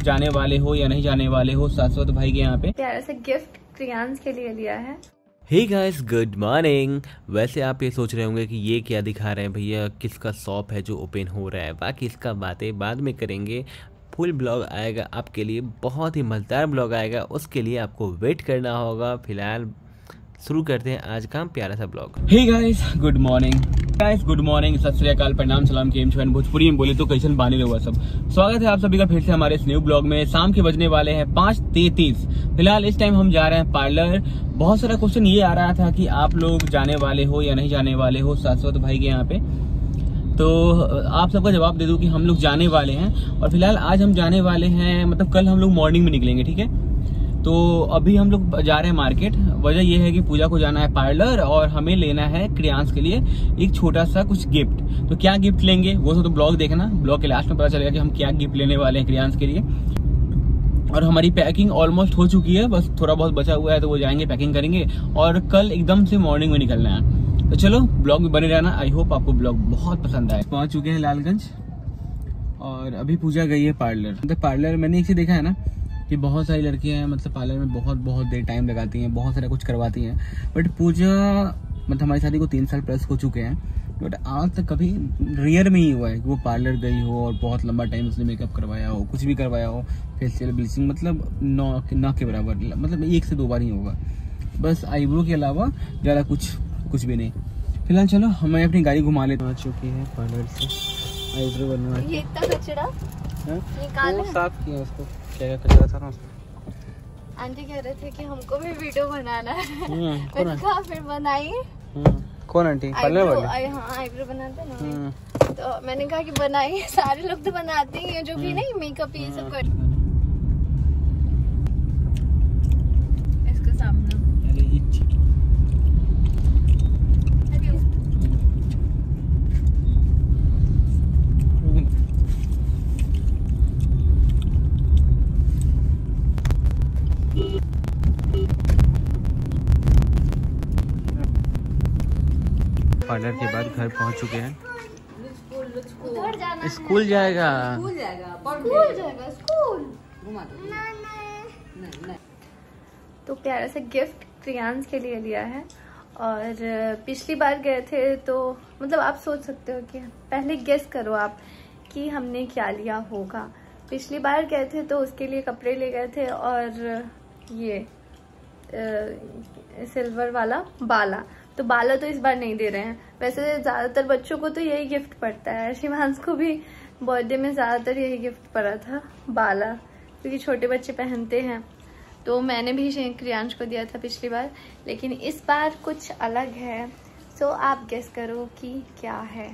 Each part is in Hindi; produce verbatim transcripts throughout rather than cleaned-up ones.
जाने वाले हो या नहीं जाने वाले हो शाश्वत भाई के यहाँ पे प्यारा सा गिफ्ट क्रियांश के लिए लिया है। Hey guys, good morning. वैसे आप ये सोच रहे होंगे कि ये क्या दिखा रहे हैं भैया, किसका शॉप है जो ओपन हो रहा है। बाकी इसका बातें बाद में करेंगे। फुल ब्लॉग आएगा आपके लिए, बहुत ही मज़ेदार ब्लॉग आएगा, उसके लिए आपको वेट करना होगा। फिलहाल शुरू करते हैं आज का प्यारा सा blog. Hey guys, good morning guys, good morning, सत श्री अकाल, प्रणाम, सलाम, केम छो, भोजपुरी में बोले तो कैसन बानी रहुआ सब। स्वागत है आप सभी का फिर से हमारे इस न्यू ब्लॉग में। शाम के बजने वाले हैं पाँच तैतीस। फिलहाल इस टाइम हम जा रहे हैं पार्लर। बहुत सारा क्वेश्चन ये आ रहा था कि आप लोग जाने वाले हो या नहीं जाने वाले हो शाश्वत भाई के यहाँ पे, तो आप सबका जवाब दे दूं कि हम लोग जाने वाले हैं। और फिलहाल आज हम जाने वाले हैं, मतलब कल हम लोग मॉर्निंग में निकलेंगे, ठीक है। तो अभी हम लोग जा रहे हैं मार्केट। वजह यह है कि पूजा को जाना है पार्लर और हमें लेना है क्रियांश के लिए एक छोटा सा कुछ गिफ्ट। तो क्या गिफ्ट लेंगे वो सब तो ब्लॉग देखना, ब्लॉग के लास्ट में पता चलेगा कि हम क्या गिफ्ट लेने वाले हैं क्रियांश के लिए। और हमारी पैकिंग ऑलमोस्ट हो चुकी है, बस थोड़ा बहुत बचा हुआ है, तो वो जाएंगे पैकिंग करेंगे और कल एकदम से मॉर्निंग में निकलना है। तो चलो ब्लॉग में बने रहना। आई होप आपको ब्लॉग बहुत पसंद आए। पहुंच चुके हैं लालगंज और अभी पूजा गई है पार्लर। मतलब पार्लर मैंने एक चीज देखा है ना कि बहुत सारी लड़कियां हैं, मतलब पार्लर में बहुत बहुत देर टाइम लगाती हैं, बहुत सारा कुछ करवाती हैं। बट पूजा, मतलब हमारी शादी को तीन साल प्लस हो चुके हैं, बट आज तक कभी रियर में ही हुआ है कि वो पार्लर गई हो और बहुत लंबा टाइम उसने मेकअप करवाया हो, कुछ भी करवाया हो, फेशियल ब्लीचिंग, मतलब नौ ना के बराबर, मतलब एक से दो बार ही होगा, बस आईब्रो के अलावा ज़्यादा कुछ कुछ भी नहीं। फिलहाल चलो हमें अपनी गाड़ी घुमा लेते। आ चुकी है पार्लर से, आईब्रो बनवा। ये इतना कचरा निकाल, वो साफ किया उसको, क्या कचरा था ना उसको। आंटी कह रहे थे कि हमको भी वीडियो बनाना है। मैंने कहा फिर बनाइए। कौन आंटी? पार्लर वाले? हाँ, आईब्रो बनाते ना, तो मैंने कहा कि बनाइए। सारे लोग तो बनाते ही हैं, जो भी नहीं मेकअप ये सब कर। इसके सामने पार्लर के बाद घर पहुंच चुके हैं। उधर जाना, स्कूल जाएगा, स्कूल जाएगा, स्कूल जाएगा, स्कूल घुमा दो। तो प्यारा सा गिफ्ट क्रियांश के लिए लिया है। और पिछली बार गए थे तो मतलब आप सोच सकते हो कि पहले गेस करो आप कि हमने क्या लिया होगा। पिछली बार गए थे तो उसके लिए कपड़े ले गए थे और ये सिल्वर वाला बाला। तो बाला तो इस बार नहीं दे रहे हैं। वैसे ज्यादातर बच्चों को तो यही गिफ्ट पड़ता है। शिवांश को भी बर्थडे में ज्यादातर यही गिफ्ट पड़ा था, बाला, क्योंकि छोटे बच्चे पहनते हैं। तो मैंने भी क्रियांश को दिया था पिछली बार, लेकिन इस बार कुछ अलग है। सो आप गेस करो कि क्या है।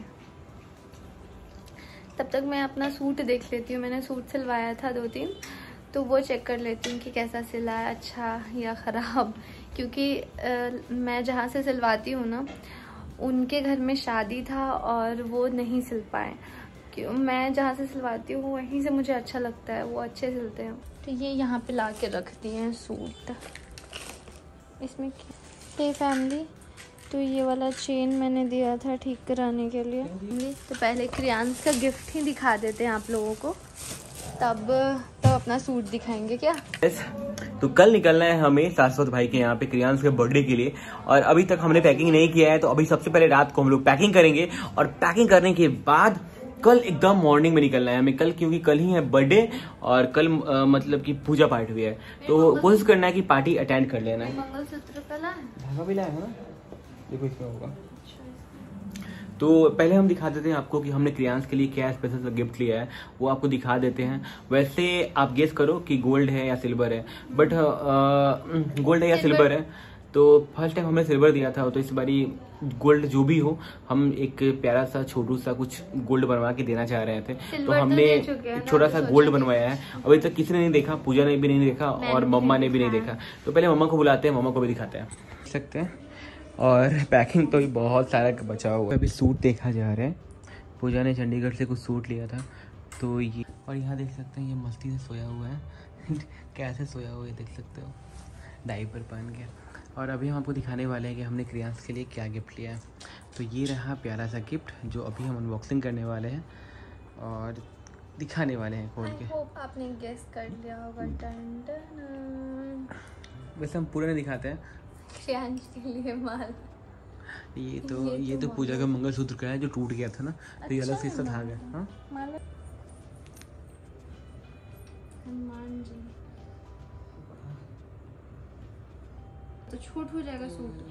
तब तक मैं अपना सूट देख लेती हूँ। मैंने सूट सिलवाया था दो तीन, तो वो चेक कर लेती हूँ कि कैसा सिला है, अच्छा या ख़राब। क्योंकि आ, मैं जहाँ से सिलवाती हूँ ना, उनके घर में शादी था और वो नहीं सिल पाए। क्यों, मैं जहाँ से सिलवाती हूँ वहीं से मुझे अच्छा लगता है, वो अच्छे सिलते हैं। तो ये यहाँ पे ला के रख दिए हैं सूट। इसमें हे फैमिली, तो ये वाला चेन मैंने दिया था ठीक कराने के लिए। तो पहले क्रियांश का गिफ्ट ही दिखा देते हैं आप लोगों को, तब तब अपना सूट दिखाएंगे क्या। तो कल निकलना है हमें शाश्वत भाई के यहाँ पे क्रियांश के बर्थडे के लिए, और अभी तक हमने पैकिंग नहीं किया है। तो अभी सबसे पहले रात को हम लोग पैकिंग करेंगे और पैकिंग करने के बाद कल एकदम मॉर्निंग में निकलना है हमें कल, क्योंकि कल ही है बर्थडे और कल आ, मतलब कि पूजा पाठ भी है। तो कोशिश करना है कि पार्टी अटेंड कर लेना है। मंगलसूत्र पहला धागा भी लाया है ना, देखो इसमें होगा। तो पहले हम दिखा देते हैं आपको कि हमने क्रियांश के लिए क्या स्पेशल सा गिफ्ट लिया है, वो आपको दिखा देते हैं। वैसे आप गेस करो कि गोल्ड है या सिल्वर है, बट गोल्ड है या सिल्वर है। तो फर्स्ट टाइम हमने सिल्वर दिया था, तो इस बारी गोल्ड जो भी हो, हम एक प्यारा सा छोटू सा कुछ गोल्ड बनवा के देना चाह रहे थे। तो हमने एक छोटा सा गोल्ड बनवाया है। अभी तक किसी ने नहीं देखा, पूजा ने भी नहीं देखा और मम्मा ने भी नहीं देखा। तो पहले मम्मा को बुलाते हैं, मम्मा को भी दिखाते हैं। देख सकते हैं, और पैकिंग तो बहुत सारा बचा हुआ है। अभी सूट देखा जा रहा है। पूजा ने चंडीगढ़ से कुछ सूट लिया था, तो ये, और यहाँ देख सकते हैं ये मस्ती से सोया हुआ है। कैसे सोया हुआ है देख सकते हो, डायपर पहन के। और अभी हम आपको दिखाने वाले हैं कि हमने क्रियांश के लिए क्या गिफ्ट लिया है। तो ये रहा प्यारा सा गिफ्ट जो अभी हम अनबॉक्सिंग करने वाले हैं। और दिखाने वाले हैं खोल के। I hope आपने गेस कर लिया होगा। टन टन। वैसे हम पूरा नहीं दिखाते हैं। श्रेयांश के लिए माल। ये तो ये, ये तो, तो पूजा का मंगलसूत्र का है जो टूट गया था ना। अच्छा, तो ये अलग से इसका था गया। हाँ हनुमान जी तो छूट हो जाएगा। सूट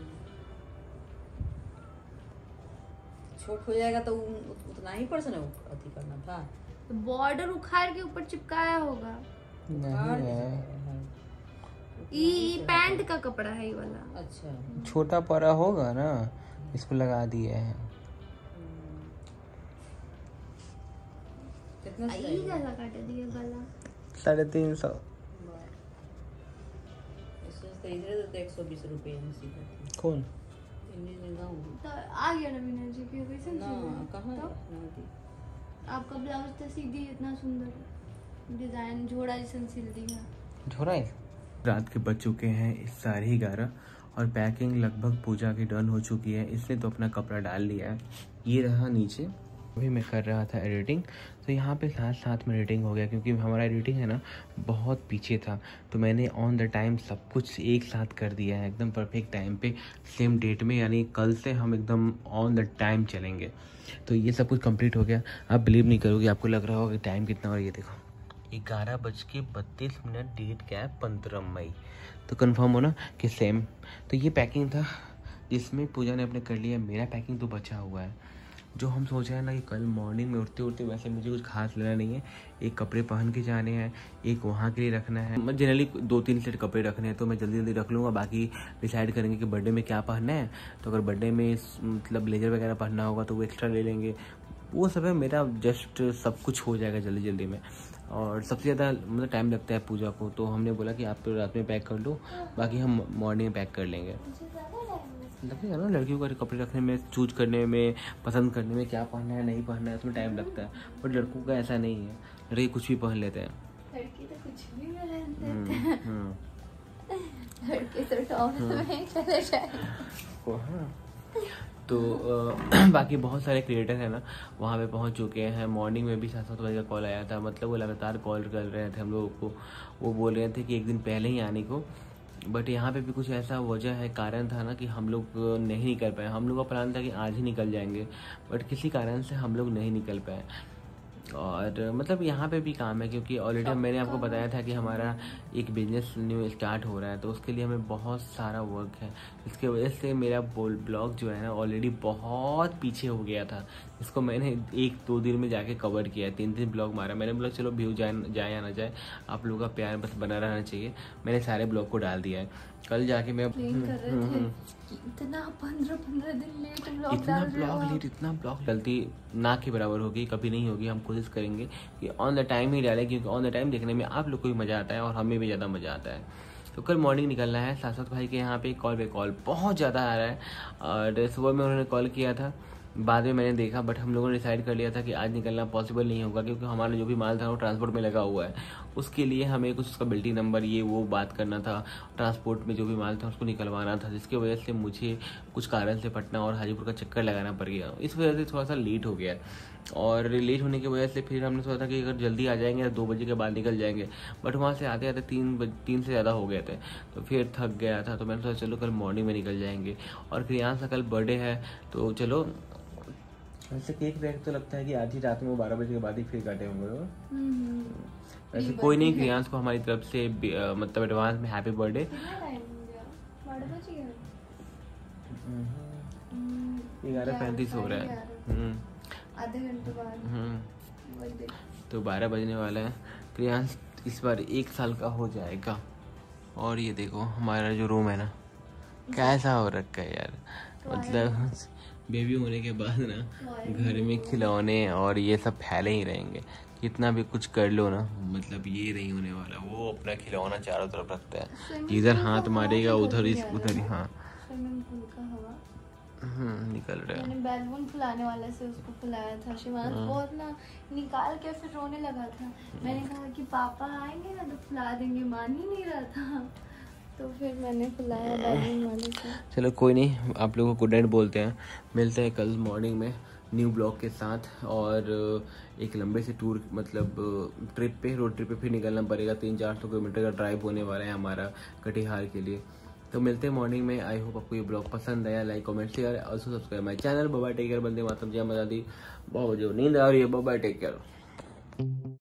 छोट हो जाएगा तो उतना ही पर्सन अति करना था। तो बॉर्डर उखाड़ के ऊपर चिपकाया होगा। नहीं है, ये पैंट का कपड़ा है ये वाला। अच्छा छोटा पड़ा होगा ना, इसको लगा दिए हैं। कितना ये गला काट दिया गला। साढ़े तीन सौ। इधर तो एक सौ बीस रुपये कौन तो आ गया ना मीना जी की वैसे ना कहाँ तो? आपका ब्लाउज तो सीधी इतना सुंदर डिजाइन झोड़ा जैसा सिल दिया। झोड़ा है। रात के बज चुके हैं साढ़े ग्यारह और पैकिंग लगभग पूजा की डन हो चुकी है। इसने तो अपना कपड़ा डाल लिया है। ये रहा नीचे। अभी मैं कर रहा था एडिटिंग, तो यहाँ पे साथ साथ में एडिटिंग हो गया क्योंकि हमारा एडिटिंग है ना बहुत पीछे था। तो मैंने ऑन द टाइम सब कुछ एक साथ कर दिया है एकदम परफेक्ट टाइम पे, सेम डेट में। यानी कल से हम एकदम ऑन द टाइम चलेंगे। तो ये सब कुछ कंप्लीट हो गया। आप बिलीव नहीं करोगे, आपको लग रहा होगा कि टाइम कितना। और ये देखो ग्यारह बज के बत्तीस मिनट, डेट क्या है पंद्रह मई। तो कंफर्म हो ना कि सेम। तो ये पैकिंग था जिसमें पूजा ने अपने कर लिया। मेरा पैकिंग तो बचा हुआ है। जो हम सोच रहे हैं ना कि कल मॉर्निंग में उठते उठते वैसे मुझे कुछ खास लेना नहीं है। एक कपड़े पहन के जाने हैं, एक वहाँ के लिए रखना है। मैं जनरली दो तीन सेट कपड़े रखने हैं तो मैं जल्दी जल्दी रख लूँगा। बाकी डिसाइड करेंगे कि बर्थडे में क्या पहनना है। तो अगर बर्थडे में मतलब ब्लेजर वगैरह पहनना होगा तो वो एक्स्ट्रा ले लेंगे। वो सब है मेरा, जस्ट सब कुछ हो जाएगा जल्दी जल्दी में। और सबसे ज़्यादा मतलब टाइम लगता है पूजा को, तो हमने बोला कि आप तो रात में पैक कर लो, बाकी हम मॉर्निंग में पैक कर लेंगे। लगेगा ना लड़कियों का कपड़े रखने में, चूज करने में, पसंद करने में क्या पहनना है नहीं पहनना है, उसमें टाइम लगता है। बट लड़कों का ऐसा नहीं है, लड़के कुछ भी पहन लेते हैं। लड़की तो कुछ भी पहन लेते हैं। लड़के तो टॉप में चले जाएंगे। तो आ, बाकी बहुत सारे क्रिएटर हैं ना वहाँ पे पहुँच चुके हैं। मॉर्निंग में भी सात सात बजे का कॉल आया था। मतलब वो लगातार कॉल कर रहे थे हम लोगों को। वो बोल रहे थे कि एक दिन पहले ही आने को। बट यहाँ पे भी कुछ ऐसा वजह है, कारण था ना कि हम लोग नहीं निकल पाए। हम लोग का प्लान था कि आज ही निकल जाएंगे, बट किसी कारण से हम लोग नहीं निकल पाए। और मतलब यहाँ पे भी काम है क्योंकि ऑलरेडी मैंने आपको बताया था कि हमारा एक बिजनेस न्यू स्टार्ट हो रहा है। तो उसके लिए हमें बहुत सारा वर्क है। इसके वजह से मेरा ब्लॉग जो है ना ऑलरेडी बहुत पीछे हो गया था। इसको मैंने एक दो दिन में जाके कवर किया, तीन तीन ब्लॉग मारा। मैंने बोला चलो व्यू जाए जाए या ना जाए, आप लोगों का प्यार बस बना रहना चाहिए। मैंने सारे ब्लॉग को डाल दिया है। कल जाके मैं इतना पंद्रह पंद्रह दिन लेट ब्लॉग इतना ब्लॉग लेट इतना ब्लॉग गलती ना के बराबर होगी, कभी नहीं होगी। हम कोशिश करेंगे कि ऑन द टाइम ही डालें क्योंकि ऑन द टाइम देखने में आप लोग को भी मज़ा आता है और हमें भी ज़्यादा मज़ा आता है। तो कल मॉर्निंग निकलना है। साथ भाई के यहाँ पे कॉल पे कॉल बहुत ज़्यादा आ रहा है। और सुबह में उन्होंने कॉल किया था, बाद में मैंने देखा, बट हम लोगों ने डिसाइड कर लिया था कि आज निकलना पॉसिबल नहीं होगा क्योंकि हमारा जो भी माल था वो ट्रांसपोर्ट में लगा हुआ है। उसके लिए हमें कुछ उसका बिल्टी नंबर ये वो बात करना था। ट्रांसपोर्ट में जो भी माल था उसको निकलवाना था, जिसकी वजह से मुझे कुछ कारण से पटना और हाजीपुर का चक्कर लगाना पड़ गया। इस वजह से थोड़ा सा लेट हो गया। और लेट होने की वजह से फिर हमने सोचा था कि अगर जल्दी आ जाएंगे तो दो बजे के बाद निकल जाएंगे। बट वहाँ से आते आते तीन बज तीन से ज़्यादा हो गए थे, तो फिर थक गया था। तो मैंने सोचा चलो कल मॉर्निंग में निकल जाएंगे। और क्रियांश का कल बर्थडे है तो चलो। वैसे केक वेक तो लगता है कि आज ही रात में वो बारह बजे के बाद ही फिर काटे होंगे। वैसे कोई नहीं, क्रियांश को हमारी तरफ से मतलब एडवांस में हैप्पी बर्थडे। ग्यारह पैंतीस हो रहा है, आधे घंटे बाद। तो बारह बजने वाला है। क्रियांश इस बार एक साल का हो जाएगा। और ये देखो हमारा जो रूम है ना कैसा हो रखा है यार। मतलब बेबी होने के बाद ना घर में खिलौने और ये सब फैले ही रहेंगे। कितना भी कुछ कर लो ना, मतलब ये नहीं होने वाला। वो अपना खिलौना चारों तरफ रखता है, इधर हाथ मारेगा उधर इस उधर ही। हाँ स्विमिंग पूल का हवा हम्म निकल रहा है। मैंने बैलून फुलाने वाले से उसको फुलाया था। शिवांश बहुत ना निकाल के फिर रोने लगा था। मैंने कहा कि पापा आएंगे ना तो फुला देंगे, मान ही नहीं रहा था। तो फिर मैंने फुलाया बैलून वाले से। चलो कोई नहीं, आप लोगों को गुड नाइट बोलते हैं। मिलते हैं कल मॉर्निंग में। न्यू ब्लॉग के साथ और एक लंबे से टूर मतलब ट्रिप पे रोड ट्रिप पे फिर निकलना पड़ेगा। तीन चार सौ किलोमीटर का ड्राइव होने वाला है हमारा कटिहार के लिए। तो मिलते हैं मॉर्निंग में। आई होप आपको ये ब्लॉग पसंद आया। Like comment share also subscribe my channel. Bye bye, take care. बंदे मातरम, जय माता दी। बहुत नींद आ रही है। Bye bye, take care.